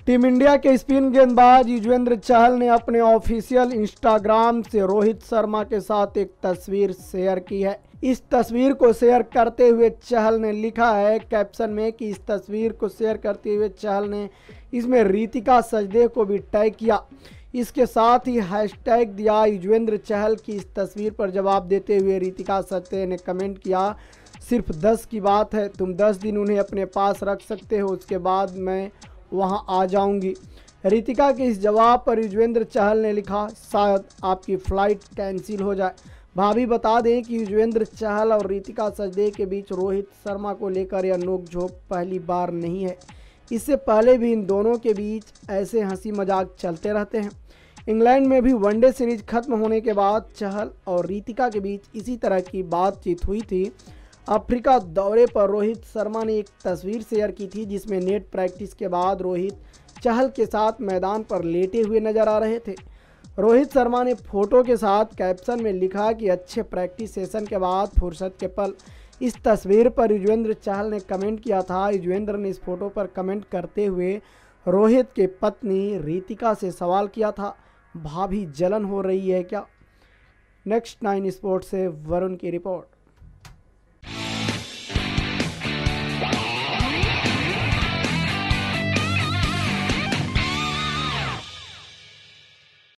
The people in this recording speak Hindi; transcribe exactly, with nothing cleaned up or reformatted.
टीम इंडिया के स्पिन गेंदबाज युजवेंद्र चहल ने अपने ऑफिशियल इंस्टाग्राम से रोहित शर्मा के साथ एक तस्वीर शेयर की है। इस तस्वीर को शेयर करते हुए चहल ने लिखा है कैप्शन में कि इस तस्वीर को शेयर करते हुए चहल ने इसमें रितिका सजदेव को भी टैग किया। इसके साथ ही हैशटैग दिया। युजवेंद्र चहल की इस तस्वीर पर जवाब देते हुए रितिका सजदेव ने कमेंट किया, सिर्फ दस की बात है, तुम दस दिन उन्हें अपने पास रख सकते हो, उसके बाद मैं वहां आ जाऊंगी। रितिका के इस जवाब पर युजवेंद्र चहल ने लिखा, शायद आपकी फ़्लाइट कैंसिल हो जाए। भाभी बता दें कि युजवेंद्र चहल और रितिका सजदेव के बीच रोहित शर्मा को लेकर यह नोकझोंक पहली बार नहीं है। इससे पहले भी इन दोनों के बीच ऐसे हंसी मजाक चलते रहते हैं। इंग्लैंड में भी वनडे सीरीज खत्म होने के बाद चहल और रितिका के बीच इसी तरह की बातचीत हुई थी। अफ्रीका दौरे पर रोहित शर्मा ने एक तस्वीर शेयर की थी जिसमें नेट प्रैक्टिस के बाद रोहित चहल के साथ मैदान पर लेटे हुए नजर आ रहे थे। रोहित शर्मा ने फोटो के साथ कैप्शन में लिखा कि अच्छे प्रैक्टिस सेशन के बाद फुर्सत के पल। इस तस्वीर पर युजवेंद्र चहल ने कमेंट किया था। युजवेंद्र ने इस फोटो पर कमेंट करते हुए रोहित के पत्नी रितिका से सवाल किया था, भाभी जलन हो रही है क्या? नेक्स्ट नाइन स्पोर्ट्स से वरुण की रिपोर्ट।